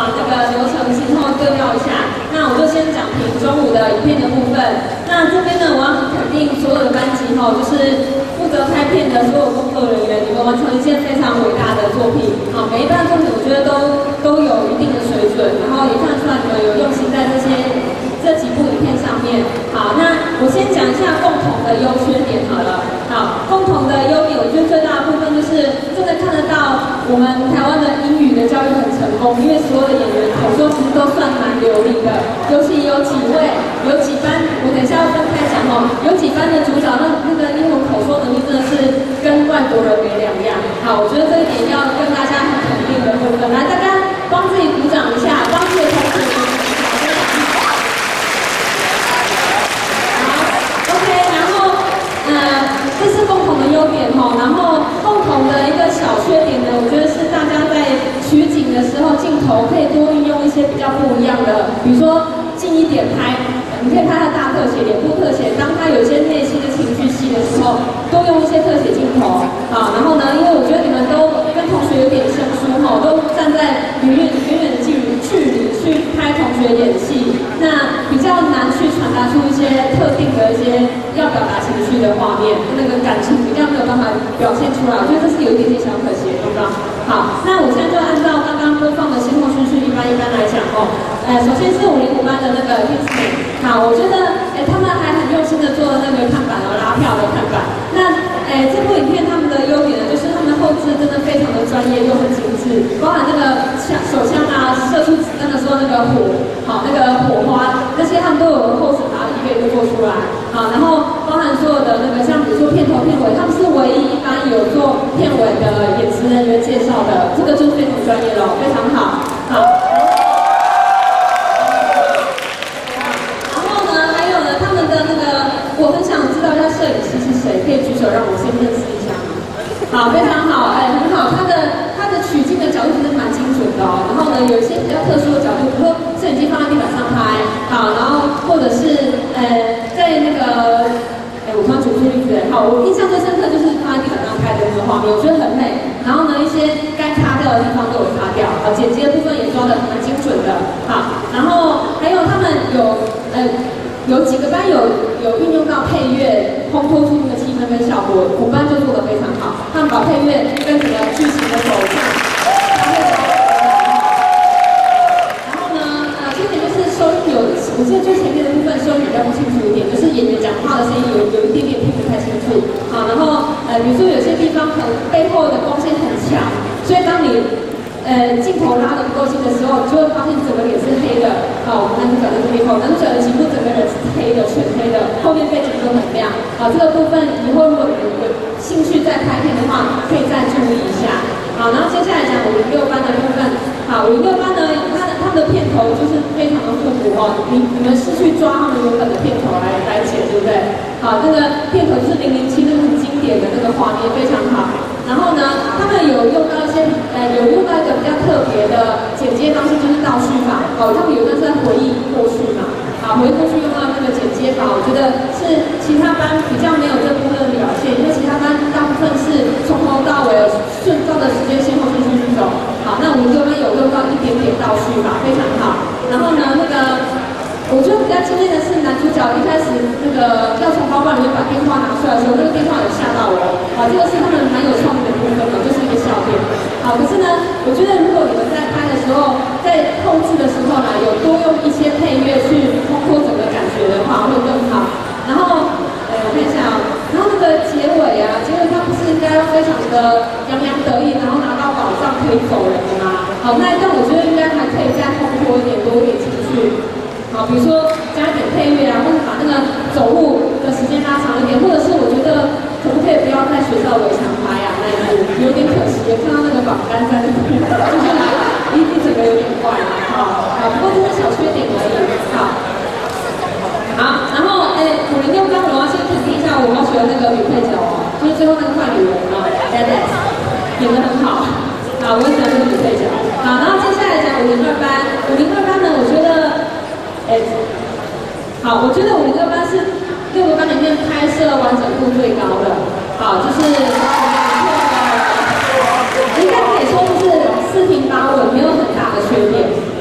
把这个流程先后对调一下。那我就先讲评中午的影片的部分。那这边呢，我要很肯定所有的班级就是负责拍片的所有工作人员，你们完成一件非常伟大的作品。好，每一班作品我觉得都有一定的水准，然后也看出来你们有用心在这几部影片上面。好，那我先讲一下共同的优缺点好了。好，共同的优点，我觉得最大的部分就是真的看得到我们台湾的英语的教育很成功，因为所有的演员口说其实都算蛮流利的，尤其有几班，我等一下要分开讲哦，有几班的主角那个英文口说能力真的是跟外国人没两样。好，我觉得这一点要跟大家很肯定的部分，来大家帮自己鼓掌一下，帮自己的同学鼓掌。这是共同的优点吼，然后共同的一个小缺点呢，我觉得是大家在取景的时候，镜头可以多运用一些比较不一样的，比如说近一点拍，你可以拍到大特写、脸部特写，当他有一些内心的情绪戏的时候，多用一些特写镜头啊。然后呢，因为我觉得你们都跟同学有点生疏吼，都站在远远的距离去拍同学演戏，那比较难去传达出一些特定的一些要表达情绪的画面，那个感情比较没有办法表现出来，我觉得这是有一点点小可惜，对吧？好，那我现在就按照刚刚播放的先后顺序，一般来讲哦。首先是505班的那个 Kingsman， 好，我觉得他们还很用心的做那个看板拉票的看板。那这部影片他们的优点呢，就是他们后置真的非常的专业又很精致，包含那个手枪啊射出子弹的时候那个那个火花那些他们都有后置把它一个一个做出来。好，然后包含所有的那个像比如说片头片尾，他们是唯一一班有做片尾的演职人员介绍的，这个就是非常专业了，非常好。好。我很想知道一下摄影师是谁，可以举手让我先认识一下吗？好，非常好，很好，他的取景的角度其实蛮精准的哦。然后呢，有一些比较特殊的角度，比如说摄影机放在地板上拍，好，然后或者是在那个我突然举出例子，好，我印象最深刻就是放在地板上拍的那个画面，我觉得很美。然后呢，一些该擦掉的地方都有擦掉，剪辑的部分也抓得蛮精准的。好，然后还有他们有几个班有运用到配乐，烘托出那个气氛跟效果，5班就做得非常好。他们把配乐跟整个剧情的走向搭配得然后呢，缺点就是收音我记得最前面的部分收音比较不清楚一点，就是演员讲话的声音有一点点听不太清楚。好，然后比如说有些地方可能背后的光线很强，所以当你镜头拉得不够近的时候，你就会发现整个脸是黑的。好，我们男主角在这边后，男主角的颈部整个人是黑的，全黑的，后面背景都很亮。好，这个部分以后如果你们有兴趣再拍片的话，可以再注意一下。好，然后接下来讲506班的部分。好，506班呢，他们的片头就是非常的复古哦。你们是去抓他们原本的片头来剪，对不对？好，那个片头就是007那个很经典的那个画面，非常好。然后呢，他们有用到一个比较特别的剪接方式，就是倒叙法。哦，他们有一个是在回忆过去嘛，啊，回忆过去用到那个剪接法，我觉得是其他班比较没有这部分的表现，因为其他班大部分是从头到尾顺照的时间先后顺序去走。好，那我们这边有用到一点点倒叙法，非常好。然后呢，我觉得比较惊艳的是男主角一开始那个要从包包里面把电话拿出来的时候，那个电话有吓到我。好，这个是他们蛮有创意的部分的，就是一个笑点。好，可是呢，我觉得如果你们在拍的时候，在后置的时候呢，有多用一些配乐去烘托整个感觉的话，会更好。然后，我看一下哦，然后那个结尾他不是应该要非常的洋洋得意，然后拿到宝藏可以走人的吗？好，那一段我觉得应该还可以再烘托一点，多一点情绪。好，比如说加一点配乐啊，或者把那个走路的时间拉长一点，或者是我觉得可不可以不要在学校围墙拍啊？那一部有点可惜，看到那个榜单在那边，就是一整个有点怪了。好，不过这是小缺点而已。好，然后506班我要先肯定一下我要学的那个女配角哦，就是最后那个坏女人啊 ，Dead， 演得很好。好，我很喜欢这个女配角。好，然后接下来讲502班，502班呢，我觉得。好，我觉得502班是6个班里面拍摄完整度最高的。好，就是应该可以说是4平8稳，没有很大的缺点。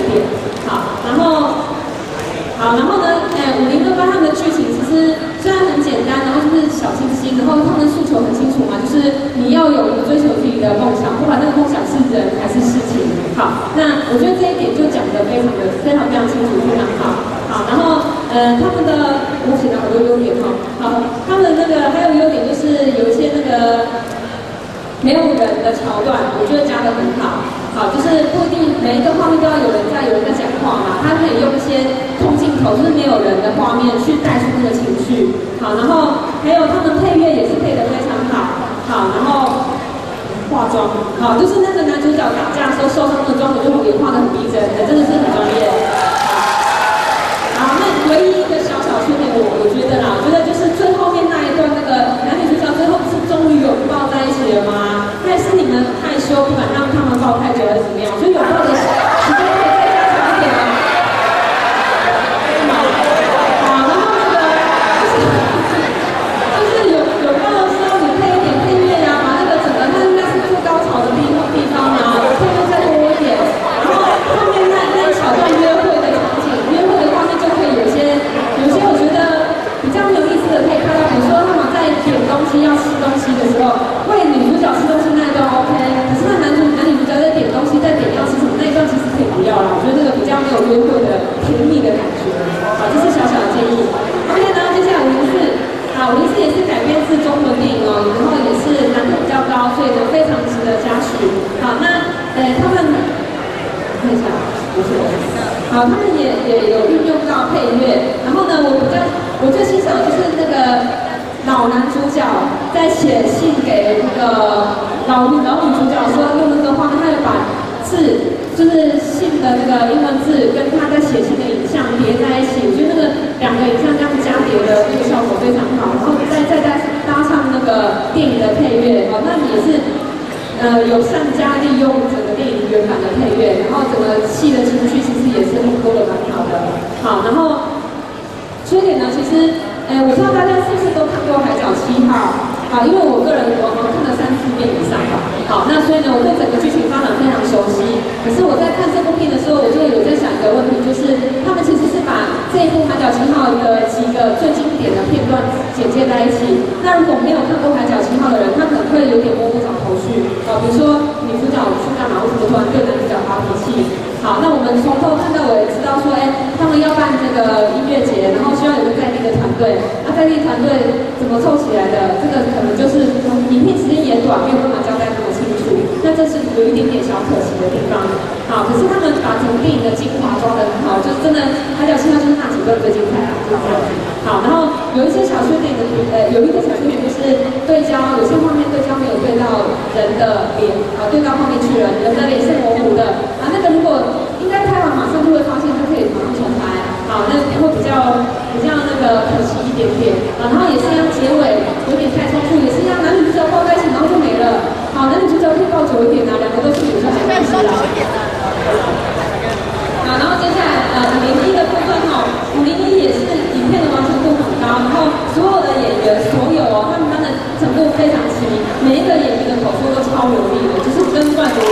点。好，然后呢，5028他们的剧情其实虽然很简单，然后就是小清新，然后他们的诉求很清楚嘛，就是你要有追求自己的梦想，不管那个梦想是人还是事情。好，那我觉得这一点就讲得非常清楚，非常好。好，然后他们的我写了好多优点哈。好，他们那个还有优点就是有一些那个没有人的桥段，我觉得加得很好。好，就是不一定每一个画面都要有人在讲话嘛，他可以用一些空镜头，就是没有人的画面去带出那个情绪。好，然后还有他们配乐也是配得非常好。好，然后化妆，好，就是那个男主角打架的时候受伤的妆，我就也画得很逼真，真的是很专业。好，那唯一一个小缺点，我觉得啦，我觉得就是最后面那一段那个男女主角最后不是终于拥抱在一起了吗？但是你们害羞，不敢让他们抱太久，还是怎么样？所以拥抱的时间可以再加长一点啊。好，然后那个就是拥抱的时候，你配一点配乐呀，把那个整个它应该是最高潮的地方啊，配乐再多一点。然后后面那一小段约会的场景，约会的画面就可以有些我觉得比较没有意思的，可以看到，比如说他们在点东西要吃东西的时候，喂女主角吃东西那一段 OK， 可是那男女主角在点东西，在点要吃什么那一段其实可以不要了，我觉得这个比较没有约会的甜蜜的感觉。好，这是小小的建议。OK， 然后接下来504，好，504也是改编自中文电影哦，然后也是难度比较高，所以呢非常值得嘉许。好，那他们看一下，不是。好，他们也有运用到配乐，然后呢，我最欣赏的就是那个老男主角在写信给那个老女主角说，用那个画面，他有把字，就是信的那个英文字跟他在写信的影像叠在一起，我觉得那个两个影像这样加叠的那个效果非常好，然后再搭上那个电影的配乐，哦，那也是。有善加利用整个电影原版的配乐，然后整个戏的情绪其实也是勾得蛮好的。好，然后缺点呢，其实，我不知道大家是不是都看过《海角7号》啊？因为我个人我看了3、4遍以上吧。好，那所以呢，我对整个剧情发展非常熟悉。可是我在看这部片的时候，我就有在想一个问题，就是他们其实是把这一部《海角7号》的几个最经典的片段剪接在一起。那如果没有看过《海角7号》的人，他可能会有点摸不着头绪。比如说女主角去干嘛？为什么突然对男主角发脾气？好，那我们从头看到尾，知道说，他们要办这个音乐节，然后需要有个在地的团队。那在地团队怎么凑起来的？这个可能就是影片时间也短，没有办法交代那么清楚。那这是有一点点小可惜的地方。好，可是他们把整个电影的精华抓得很好，就是真的《海角7号》就是那几段最精彩啦，就是这样子。好，然后有一些小缺点的，有一个小缺点就是对焦，有些画面对焦没有对到人的脸，对到后面去了，人的脸是模糊的。那个如果应该拍完马上就会发现，就可以马上重拍。好，那会比较那个可惜一点点。然后也是让结尾有点太冲突，也是让男女主角抱在一起，然后就没了。好，男女主角可以抱久一点啊，两个都是女生没关系啦。好，然后接下来501的部分501也是影片的完成度很高，然后所有的演员他们班的程度非常齐，每一个演员的口说都超流利的，就是跟外国人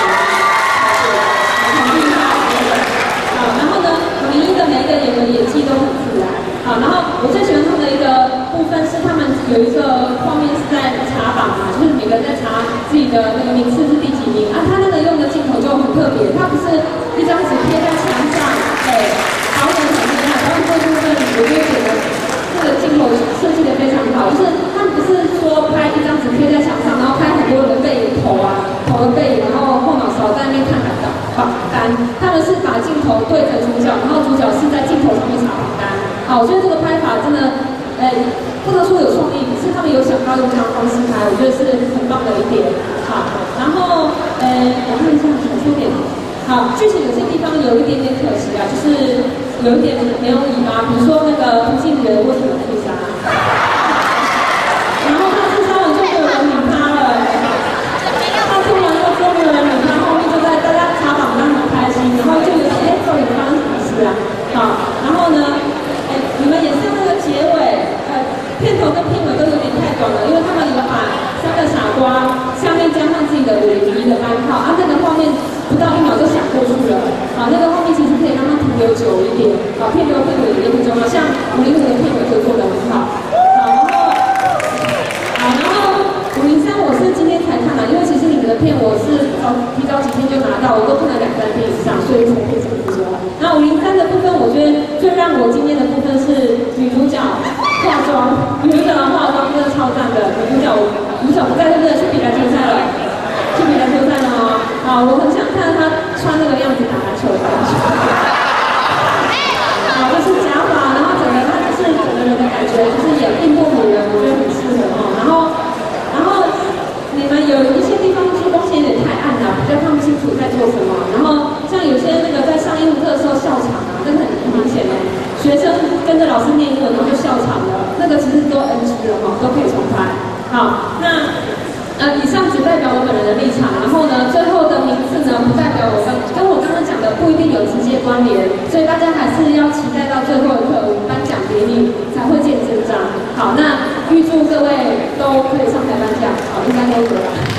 很厉害。好，然后呢，501的每一个演员演技都很自然。好，然后我最喜欢他们的一个部分是他们有一个画面是在查榜嘛，就是每个人在查自己的那个名次是第几名啊，他那个用的镜头就很特别，他不是一张纸贴在墙上，导演很厉害，导演这部分我就觉得这个镜头设计的非常好，就是他们不是说拍一张纸贴在墙上，然后拍很多人的背影头的背影，然后后脑勺在那边看榜单，他们是把镜头对着主角，然后主角是在镜头上面查榜单。好，我觉得这个拍法真的，不能说有创意，可是他们有想到用这样的方式拍，我觉得是很棒的一点。好，然后我看一下小缺点。好，剧情有些地方有一点点可惜啊，就是有一点没有尾巴，比如说那个涂靖元为什么自杀？然后他自杀完就没有人理他了，他听完之后没有人理他，后面就在大家查榜单很开心，然后就有到底发生什么事啊？好，然后呢，你们也是那个结尾，片头跟片尾都有点太短了，因为他们有把3个傻瓜下面加上自己的501的番号，这个画面不到1秒就闪过去了，那个画面有没有？像505的片尾就做得很好，然后503我是今天才看的，因为其实你们的片我是提早几天就拿到，我都看了2-3天以上，所以才可以这么说。那503的部分，我觉得最让我惊艳的部分是女主角化妆，女主角的化妆真的超赞的。女主角不在，对不对？去比篮球赛了，去比篮球赛了哦。好，我很想看她穿那个样子打篮球的感觉。好，就是假发，然后整个她就是整个人的感觉，就是演印度女人，我觉得很适合哦。然后你们有一些地方是光线有点太暗了，比较看不清楚在做什么。然后像有些那个在上英文课的时候笑场啊，那个很明显的，学生跟着老师念英文然后就笑场了，那个其实都 NG 了哈，都可以重拍。好，那以上只代表我本人的立场，然后呢，最后的名次呢，不代表我跟我刚刚讲的不一定有直接关联，所以大家还是要期待到最后一刻，我们颁奖典礼才会见真章。好，那预祝各位都可以上台颁奖，好，应该都有了。